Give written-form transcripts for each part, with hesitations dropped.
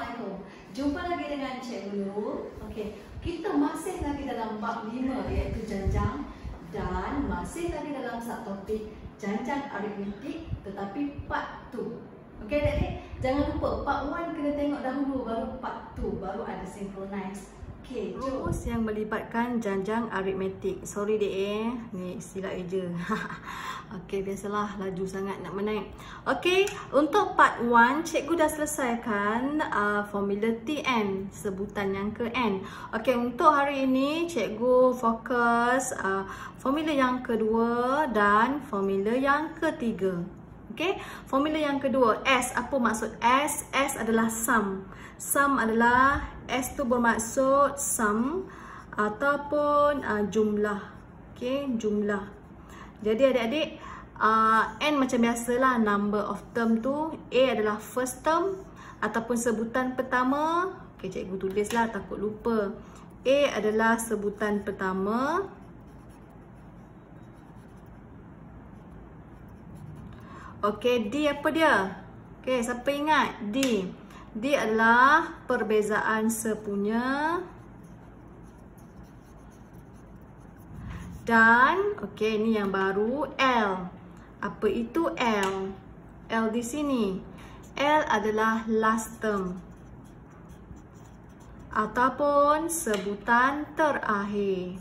Assalamualaikum. Jumpa lagi dengan Cikgu Nur. Okey, kita masih lagi dalam bab 5 iaitu janjang dan masih lagi dalam subtopik janjang aritmetik tetapi part 2. Okey adik-adik, jangan lupa part 1 kena tengok dahulu baru part 2 baru ada synchronize. Okey, rumus yang melibatkan janjang aritmetik. Sorry dek ni istilah eja. Okey, biasalah laju sangat nak menaik. Okey, untuk part 1 cikgu dah selesaikan formula Tn, sebutan yang ke n. Okey, untuk hari ini cikgu fokus formula yang kedua dan formula yang ketiga. Okey, formula yang kedua S. Apa maksud S? S adalah sum. Sum adalah S tu bermaksud sum ataupun jumlah. Okey, jumlah. Jadi adik-adik N macam biasalah, number of term tu. A adalah first term ataupun sebutan pertama. Okey, cikgu tulislah takut lupa. A adalah sebutan pertama. Okey, D apa dia? Okey, siapa ingat? D. D adalah perbezaan sepunya. Dan, okey, ni yang baru, L. Apa itu L? L di sini. L adalah last term ataupun sebutan terakhir.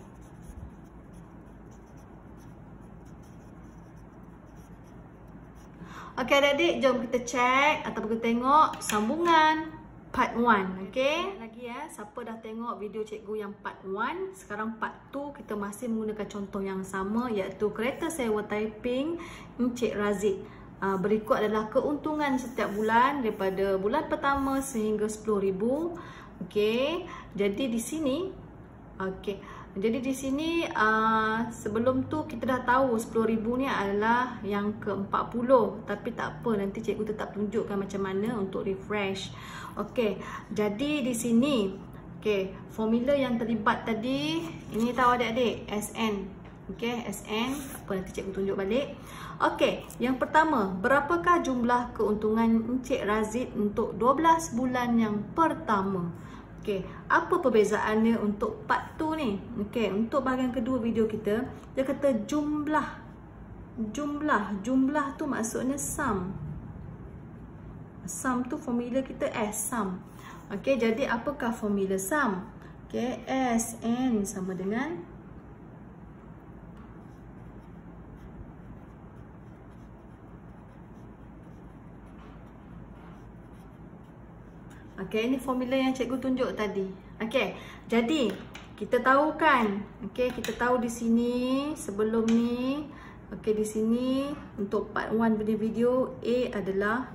Okey adik-adik, jom kita cek ataupun kita tengok sambungan part 1. Okey, lagi ya, siapa dah tengok video cikgu yang part 1, sekarang part 2 kita masih menggunakan contoh yang sama iaitu kereta sewa typing Encik Razid. Berikut adalah keuntungan setiap bulan daripada bulan pertama sehingga 10,000. Okey, jadi di sini jadi di sini sebelum tu kita dah tahu 10,000 ni adalah yang ke-40. Tapi tak apa, nanti cikgu tetap tunjukkan macam mana untuk refresh. Okey, jadi di sini formula yang terlibat tadi, ini tahu adik-adik, SN. Okey, SN, tak apa, nanti cikgu tunjuk balik. Okey, yang pertama, berapakah jumlah keuntungan Encik Razid untuk 12 bulan yang pertama? Okey, apa perbezaannya untuk part 2 ni? Okey, untuk bahagian kedua video kita, dia kata jumlah. Jumlah tu maksudnya sum. Sum tu formula kita S, sum. Okey, jadi apakah formula sum? Okey, SN sama dengan okey, ini formula yang cikgu tunjuk tadi. Okey, jadi kita tahu kan? Okey, kita tahu di sini sebelum ni. Okey, di sini untuk part 1 punya video, A adalah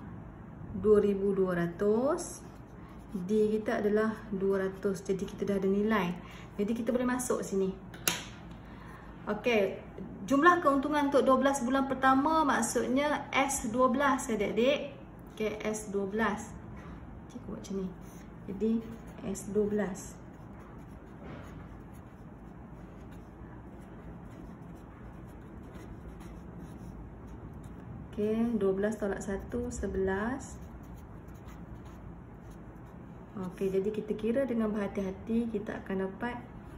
2,200. D kita adalah 200. Jadi kita dah ada nilai. Jadi kita boleh masuk sini. Okey, jumlah keuntungan untuk 12 bulan pertama maksudnya S12 adik-adik. Okey, S12. Cikgu buat macam ni. Jadi S12. Okey, 12 tolak 1, 11. Okey, jadi kita kira dengan berhati-hati, kita akan dapat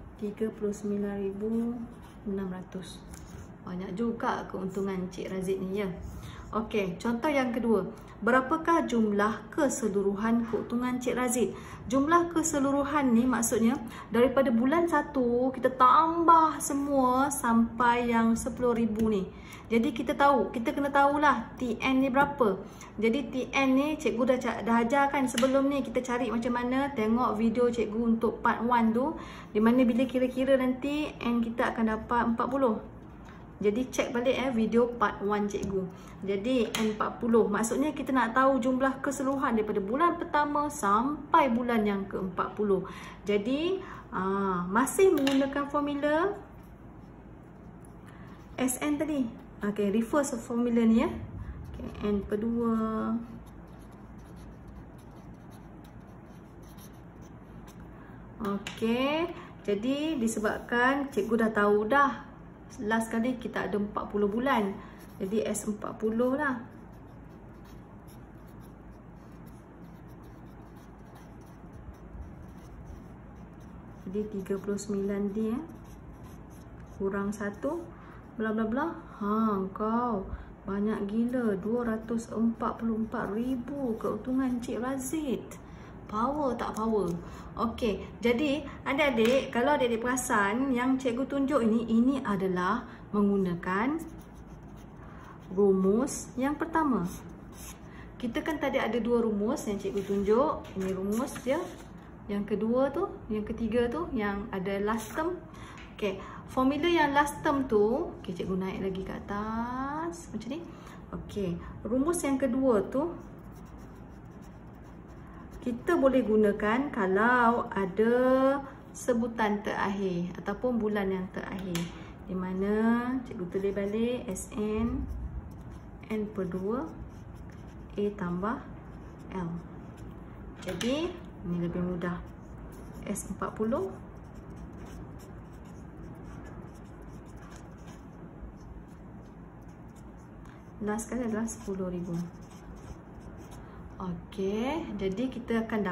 39,600. Banyak juga keuntungan Cik Razid ni ya. Okey, contoh yang kedua. Berapakah jumlah keseluruhan keuntungan Cik Razid? Jumlah keseluruhan ni maksudnya daripada bulan 1 kita tambah semua sampai yang 10,000 ni. Jadi kita kena tahulah Tn ni berapa. Jadi Tn ni cikgu dah ajarkan sebelum ni, kita cari macam mana, tengok video cikgu untuk part 1 tu, di mana bila kira-kira nanti N kita akan dapat 40. Jadi cek balik video part 1 cikgu. Jadi N40. Maksudnya kita nak tahu jumlah keseluruhan daripada bulan pertama sampai bulan yang ke-40. Jadi masih menggunakan formula SN tadi. Okey, reverse formula ni ya. Okey, N per 2. Okey, jadi disebabkan cikgu dah tahu dah. Last kali kita ada 40 bulan. Jadi S40 lah. Jadi 39D kurang 1 bla bla bla. Kau banyak gila, 244,000 keuntungan Cik Razid. Power tak power? Okey, jadi adik-adik, kalau adik-adik perasan yang cikgu tunjuk ini adalah menggunakan rumus yang pertama. Kita kan tadi ada 2 rumus yang cikgu tunjuk. Ini rumus dia. Yang kedua tu, yang ketiga tu yang ada last term. Okey, formula yang last term tu, okey, cikgu naik lagi ke atas macam ni. Okey, rumus yang kedua tu kita boleh gunakan kalau ada sebutan terakhir ataupun bulan yang terakhir, di mana cikgu tulis balik SN N per 2 A tambah L. Jadi ini lebih mudah. S40 last kali adalah 10,000. Okey, jadi kita akan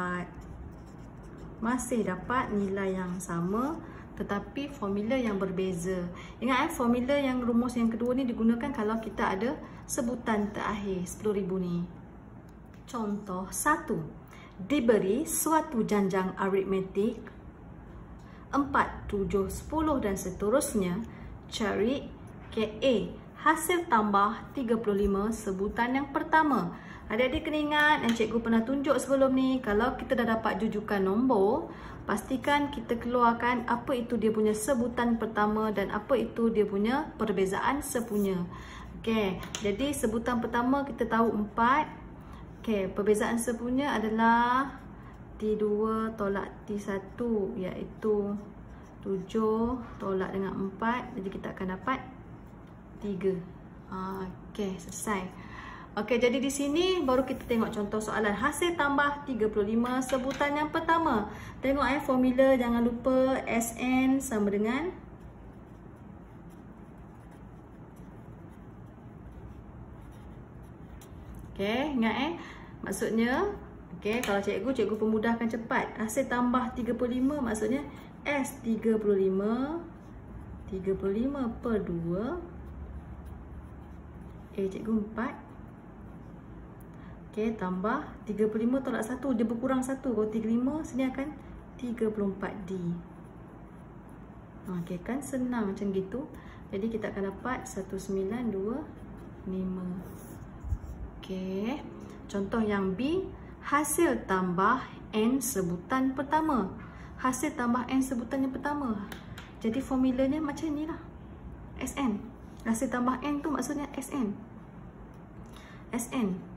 masih dapat nilai yang sama tetapi formula yang berbeza. Ingat formula yang rumus yang kedua ni digunakan kalau kita ada sebutan terakhir 10,000 ni. Contoh 1. Diberi suatu janjang aritmetik 4, 7, 10 dan seterusnya. Cari KA, hasil tambah 35 sebutan yang pertama. Adik-adik kena ingat yang cikgu pernah tunjuk sebelum ni, kalau kita dah dapat jujukan nombor, pastikan kita keluarkan apa itu dia punya sebutan pertama dan apa itu dia punya perbezaan sepunya. Okey, jadi sebutan pertama kita tahu 4. Okey, perbezaan sepunya adalah T2 tolak T1, iaitu 7 tolak dengan 4. Jadi kita akan dapat 3. Okey, selesai. Okey, jadi di sini baru kita tengok contoh soalan. Hasil tambah 35 sebutan yang pertama. Tengok formula, jangan lupa SN sama dengan okey, ingat maksudnya kalau cikgu pemudahkan cepat. Hasil tambah 35 maksudnya S35 per 2 cikgu 4. Okey, tambah 35 tolak 1, dia berkurang 1. Kalau 35 sini akan 34D. Okey, kan senang macam gitu. Jadi kita akan dapat 1925. Okey, contoh yang B, hasil tambah N sebutan pertama. Hasil tambah N sebutan yang pertama. Jadi formulanya macam ni lah. SN. Hasil tambah N tu maksudnya SN. SN.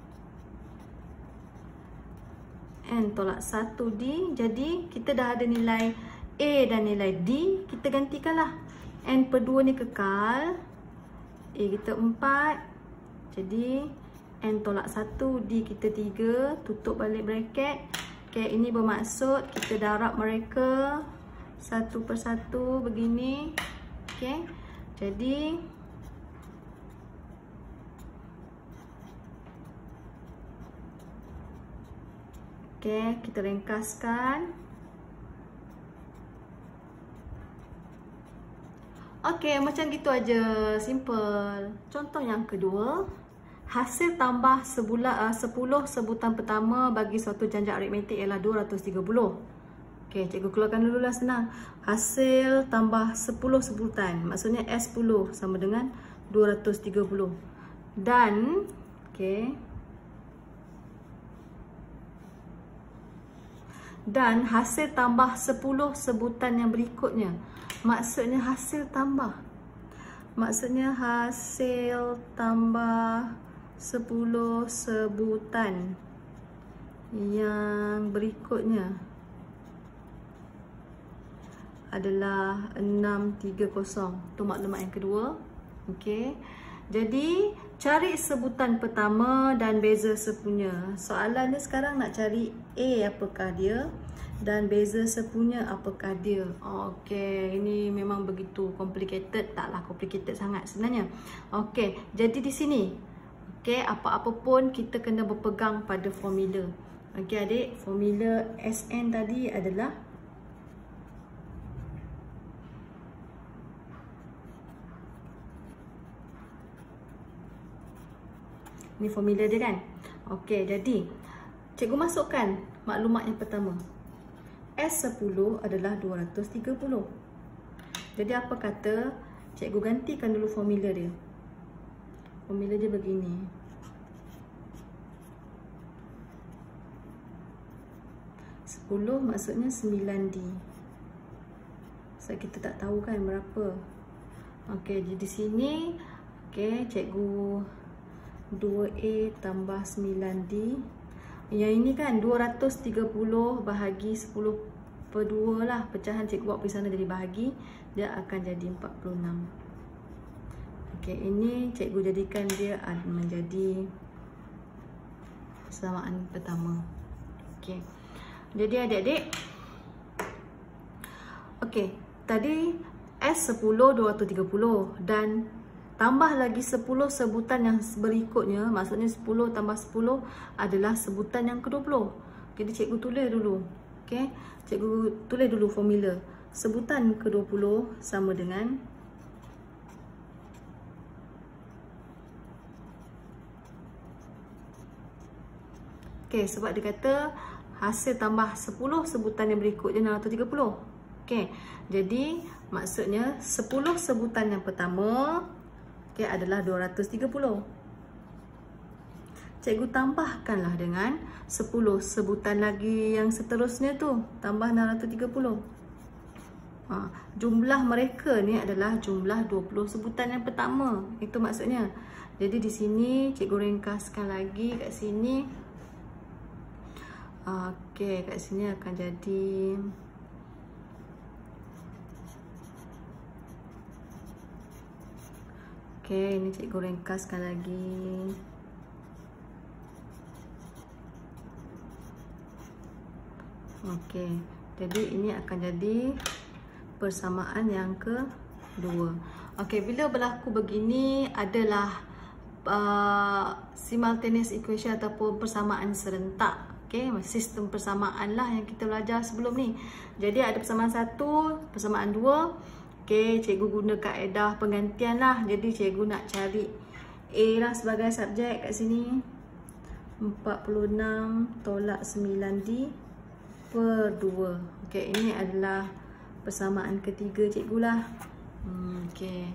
N tolak 1D. Jadi kita dah ada nilai A dan nilai D. Kita gantikanlah. N per 2 ni kekal. A kita 4. Jadi N tolak 1, D kita 3. Tutup balik bracket. Okay, ini bermaksud kita darab mereka satu persatu begini. Okay, jadi okey, kita ringkaskan. Okey, macam gitu aja, simple. Contoh yang kedua, hasil tambah 10 sebutan pertama bagi suatu janjang aritmetik ialah 230. Okey, cikgu keluarkan dululah, senang. Hasil tambah 10 sebutan, maksudnya S10 sama dengan 230. Dan okey, dan hasil tambah 10 sebutan yang berikutnya. Maksudnya hasil tambah. Maksudnya hasil tambah 10 sebutan yang berikutnya adalah 630. Itu maklumat yang kedua. Okey. Jadi cari sebutan pertama dan beza sepunya. Soalannya sekarang nak cari A apakah dia dan beza sepunya apakah dia. Okey, ini memang begitu complicated, taklah complicated sangat sebenarnya. Okey, jadi di sini okey, apa-apa pun kita kena berpegang pada formula. Okey adik, formula SN tadi adalah Ini formula dia kan. Okey, jadi cikgu masukkan maklumat yang pertama. S10 adalah 230. Jadi apa kata? Cikgu gantikan dulu formula dia. Formula dia begini. Sepuluh maksudnya 9D. So kita tak tahu kan berapa. Okey, jadi di sini okey, cikgu 2A tambah 9D. Yang ini kan 230 bahagi 10/2 lah. Pecahan cikgu buat pergi sana jadi bahagi, dia akan jadi 46. Okey, ini cikgu jadikan dia menjadi persamaan pertama. Okey. Jadi adik-adik, okey, tadi S10 230 dan tambah lagi 10 sebutan yang berikutnya, maksudnya 10 tambah 10 adalah sebutan yang ke-20. Jadi cikgu tulis dulu. Okey, cikgu tulis dulu formula. Sebutan ke-20 sama dengan okey, sebab dia kata hasil tambah 10 sebutan yang berikutnya 230. Okey, jadi maksudnya 10 sebutan yang pertama okey adalah 230. Cikgu tambahkanlah dengan 10 sebutan lagi yang seterusnya tu, tambah 630. Jumlah mereka ni adalah jumlah 20 sebutan yang pertama. Itu maksudnya. Jadi di sini cikgu ringkaskan lagi kat sini. Okey, kat sini akan jadi okey, ini cikgu ringkaskan lagi. Okey, jadi ini akan jadi persamaan yang kedua. Okey, bila berlaku begini adalah simultaneous equation ataupun persamaan serentak. Okey, sistem persamaan lah yang kita belajar sebelum ni. Jadi ada persamaan 1, persamaan 2. Okey, cikgu guna kaedah penggantian lah. Jadi cikgu nak cari A lah sebagai subjek kat sini. 46 tolak 9D per 2. Okey, ini adalah persamaan ketiga cikgu lah. Okey.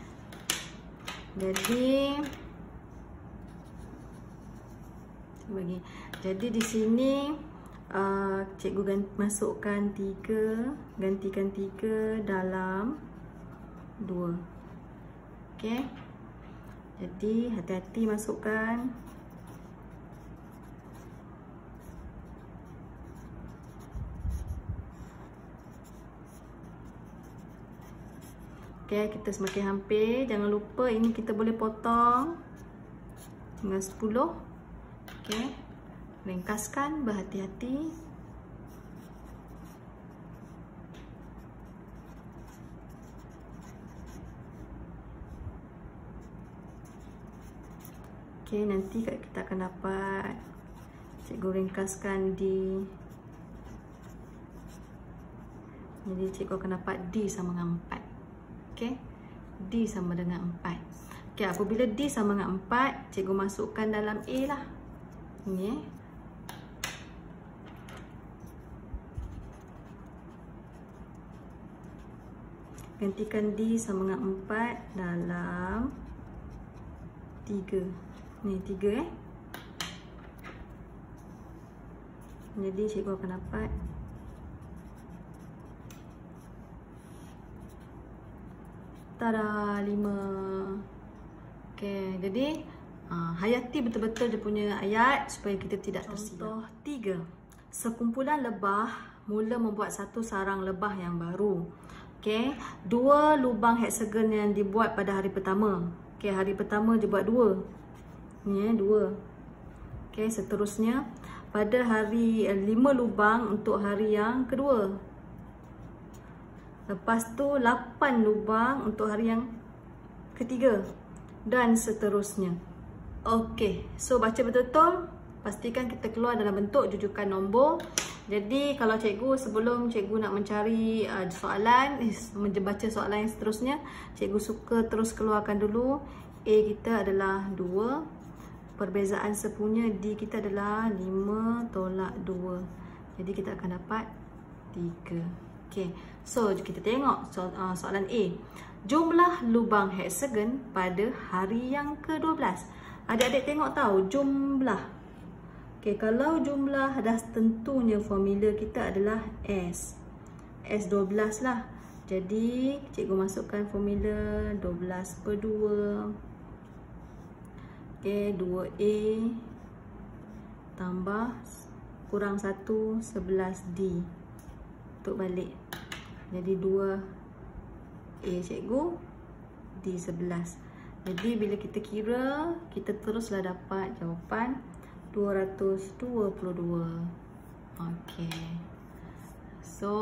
Jadi di sini cikgu masukkan 3, gantikan 3 dalam 2. Okey. Jadi hati-hati masukkan. Okey, kita semakin hampir. Jangan lupa ini kita boleh potong dengan 10. Okey. Ringkaskan berhati-hati. Okey, nanti kita akan dapat cikgu ringkaskan D. Jadi cikgu akan dapat D sama dengan 4. Okey. D sama dengan 4. Okey, apabila D sama dengan 4, cikgu masukkan dalam A lah. Ni gantikan D sama dengan 4 dalam 3. Ni 3 Jadi cikgu akan dapat tada, 5. Okey, jadi hayati betul-betul dia punya ayat supaya kita tidak tersilap. Contoh 3. Sekumpulan lebah mula membuat satu sarang lebah yang baru. Okey, 2 lubang heksagon yang dibuat pada hari pertama. Okey, hari pertama dia buat 2. Ni 2. Okey, seterusnya pada hari 5 lubang untuk hari yang kedua. Lepas tu 8 lubang untuk hari yang ketiga dan seterusnya. Okey, so baca betul-betul, pastikan kita keluar dalam bentuk jujukan nombor. Jadi kalau cikgu sebelum cikgu nak mencari soalan, baca soalan yang seterusnya, cikgu suka terus keluarkan dulu A kita adalah 2, perbezaan sepunya D kita adalah 5 tolak 2. Jadi kita akan dapat 3. Okay, so kita tengok soalan A. Jumlah lubang heksagon pada hari yang ke-12. Adik-adik tengok tahu jumlah. Okay, kalau jumlah dah tentunya formula kita adalah S. S12 lah. Jadi cikgu masukkan formula 12 per 2. Okay, 2A tambah kurang 1, 11D. Untuk balik. Jadi 2A cikgu, D11. Jadi bila kita kira, kita teruslah dapat jawapan 222. Okay. So,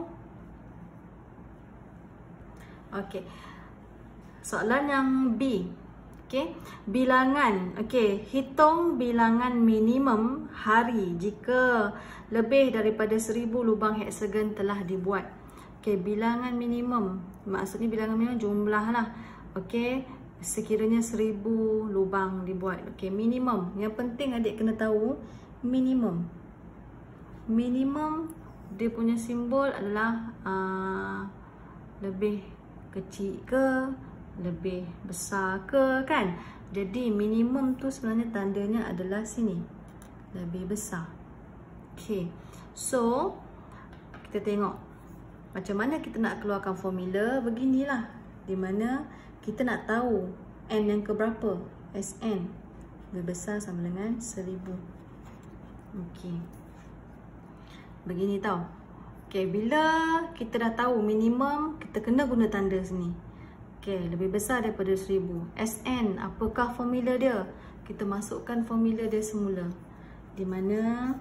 okay. Soalan yang B. Okay. Bilangan. Okay. Hitung bilangan minimum hari jika lebih daripada 1000 lubang heksagon telah dibuat. Okay. Bilangan minimum. Maksudnya bilangan minimum jumlah lah. Okay. Sekiranya 1000 lubang dibuat. Okay. Minimum. Yang penting adik kena tahu minimum. Minimum dia punya simbol adalah lebih kecil ke, lebih besar ke, kan? Jadi minimum tu sebenarnya tandanya adalah sini, lebih besar. Okay, so kita tengok macam mana kita nak keluarkan formula. Beginilah, di mana kita nak tahu n yang keberapa, Sn lebih besar sama dengan 1000. Okay, begini tau. Okay, bila kita dah tahu minimum, kita kena guna tanda sini. Okay, lebih besar daripada 1000. Sn, apakah formula dia? Kita masukkan formula dia semula. Di mana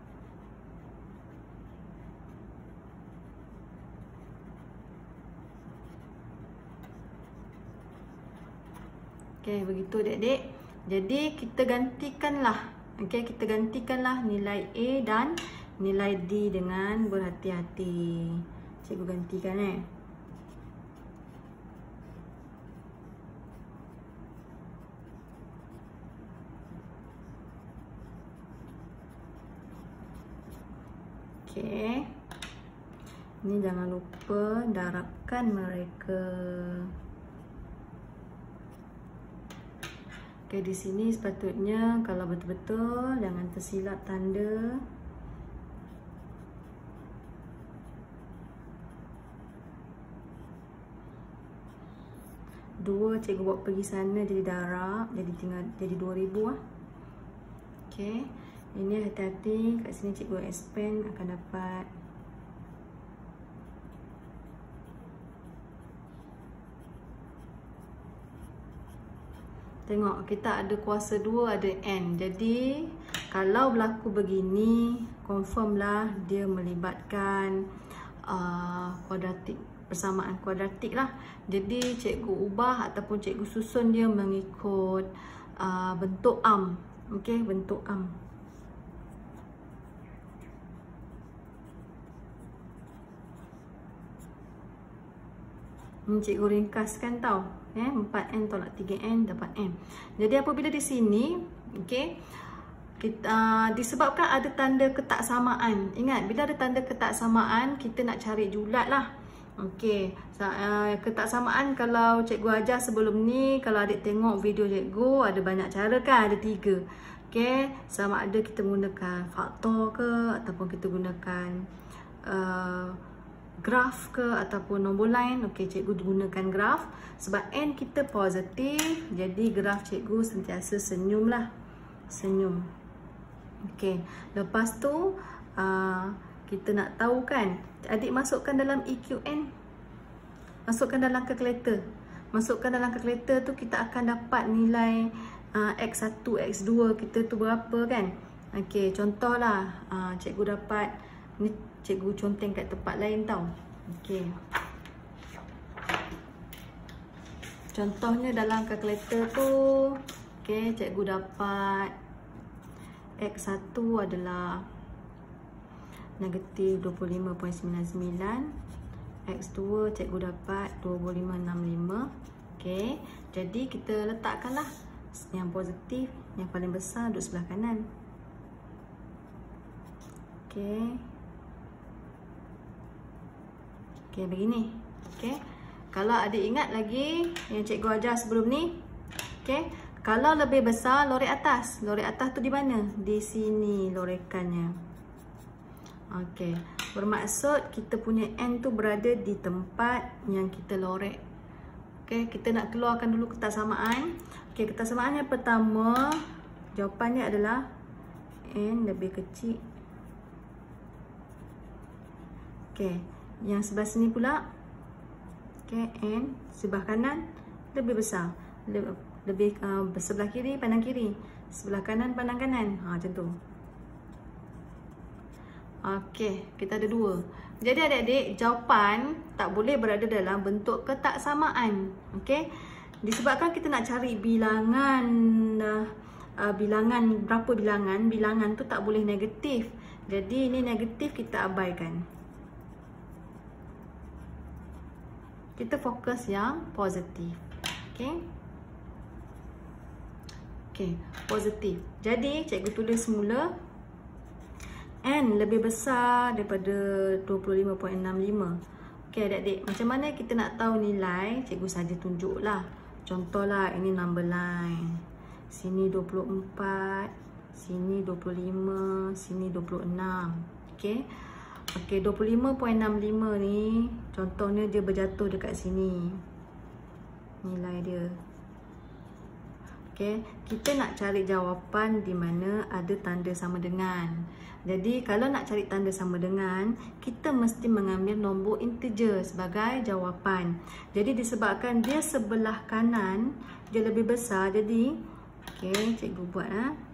okay, begitu adik-adik. Jadi kita gantikanlah. Okay, kita gantikanlah nilai A dan nilai D dengan berhati-hati. Cikgu gantikan Okay. Ini jangan lupa darabkan mereka. Okay, di sini sepatutnya kalau betul-betul jangan tersilap tanda. Dua cikgu buat pergi sana jadi darab, jadi tinggal jadi 2000 lah. Okay, ini hati-hati kat sini cikgu expand akan dapat tengok kita ada kuasa 2, ada n. Jadi kalau berlaku begini, confirm lah dia melibatkan kuadratik, persamaan kuadratik lah. Jadi cikgu ubah ataupun cikgu susun dia mengikut bentuk am. Okey, bentuk am. Ini cikgu ringkaskan tau. 4n tolak 3n dapat n. Jadi apabila di sini, okey, kita disebabkan ada tanda ketaksamaan. Ingat, bila ada tanda ketaksamaan, kita nak cari julat lah. Okey, ketaksamaan kalau cikgu ajar sebelum ni, kalau adik tengok video cikgu, ada banyak cara kan, ada 3. Okey, sama ada kita gunakan faktor ke, ataupun kita gunakan graf ke, ataupun nombor line. Okey, cikgu gunakan graf. Sebab n kita positif, jadi graf cikgu sentiasa senyum lah. Senyum. Okey, lepas tu kita nak tahu kan, adik masukkan dalam EQN. Masukkan dalam kalkulator. Masukkan dalam kalkulator tu kita akan dapat nilai X1, X2 kita tu berapa kan. Okey, contohlah cikgu dapat ni, cikgu conteng kat tempat lain tau. Okey, contohnya dalam kalkulator tu, okey, cikgu dapat X1 adalah negatif 25.99. X2 cikgu dapat 25.65. Okey, jadi kita letakkanlah Yang positif, yang paling besar duduk sebelah kanan. Okey. Okey, begini. Okey. Kalau adik ingat lagi yang cikgu ajar sebelum ni. Okey. Kalau lebih besar, lorek atas. Lorek atas tu di mana? Di sini lorekannya. Okey. Bermaksud kita punya N tu berada di tempat yang kita lorek. Okey, kita nak keluarkan dulu ketaksamaan. Okey, ketaksamaan yang pertama, jawapannya adalah N lebih kecil. Okey, yang sebelah sini pula. Okey, N sebelah kanan lebih besar. Lebih sebelah kiri pandang kiri, sebelah kanan pandang kanan. Macam tu. Okey, kita ada dua. Jadi adik-adik, jawapan tak boleh berada dalam bentuk ketaksamaan. Okey. Disebabkan kita nak cari bilangan berapa bilangan tu tak boleh negatif. Jadi ini negatif kita abaikan. Kita fokus yang positif. Okey. Okey, positif. Jadi cikgu tulis semula N lebih besar daripada 25.65. Okey adik-adik, macam mana kita nak tahu nilai? Cikgu saja tunjuklah. Contohlah ini number line. Sini 24, sini 25, sini 26. Okey. Okey, 25.65 ni contohnya dia berjatuh dekat sini. Nilai dia. Okey, kita nak cari jawapan di mana ada tanda sama dengan. Jadi kalau nak cari tanda sama dengan, kita mesti mengambil nombor integer sebagai jawapan. Jadi disebabkan dia sebelah kanan, dia lebih besar. Jadi, okey, cikgu buat.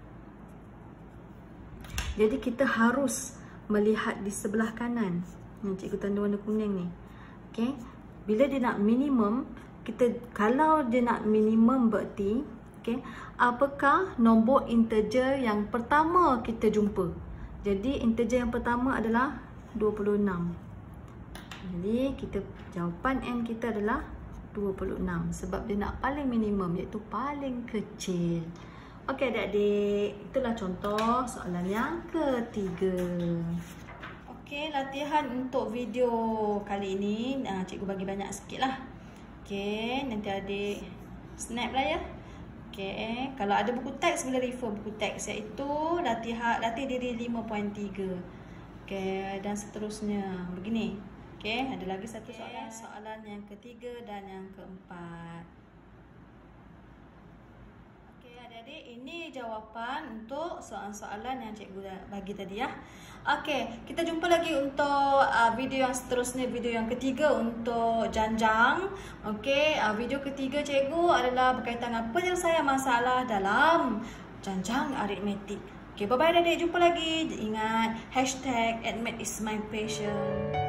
Jadi kita harus melihat di sebelah kanan. Yang cikgu tanda warna kuning ni. Okey, bila dia nak minimum, kalau dia nak minimum berarti, okey, apakah nombor integer yang pertama kita jumpa? Jadi integer yang pertama adalah 26. Jadi jawapan N kita adalah 26 sebab dia nak paling minimum, iaitu paling kecil. Okey adik-adik, itulah contoh soalan yang ketiga. Okey, latihan untuk video kali ini cikgu bagi banyak sikit lah. Okey, nanti adik snap lah ya. Okay. Kalau ada buku teks boleh refer buku teks, iaitu latih diri 5.3. Okay. Dan seterusnya begini. Okay. Ada lagi satu soalan. Soalan yang ketiga dan yang keempat. Okay adik-adik, ini jawapan untuk soalan-soalan yang cikgu bagi tadi ya. Okey, kita jumpa lagi untuk video yang seterusnya, video yang ketiga untuk janjang. Okey, video ketiga cikgu adalah berkaitan dengan penyelesaian masalah dalam janjang aritmetik. Okey, bye-bye adik-adik, jumpa lagi. Ingat #AdMath is my passion.